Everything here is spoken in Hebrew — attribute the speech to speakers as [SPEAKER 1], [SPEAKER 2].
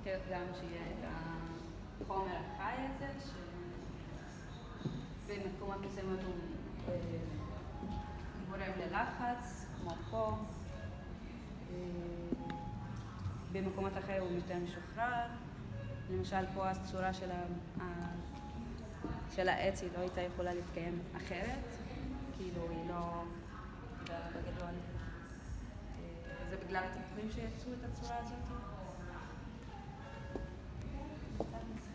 [SPEAKER 1] צריך גם שיהיה את החומר החי הזה, שבמקומות מסוימות הוא גורם ללחץ, כמו פה. במקומות אחרים הוא יותר משוחרר. למשל פה הצורה של העץ היא לא הייתה יכולה להתקיים אחרת, כאילו היא לא בגדול. זה בגלל התפוחים שיצאו את הצורה הזאת.